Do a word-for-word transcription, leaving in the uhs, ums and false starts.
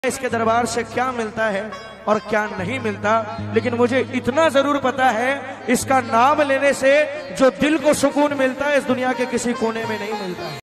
इसके दरबार से क्या मिलता है और क्या नहीं मिलता, लेकिन मुझे इतना जरूर पता है इसका नाम लेने से जो दिल को सुकून मिलता है इस दुनिया के किसी कोने में नहीं मिलता है।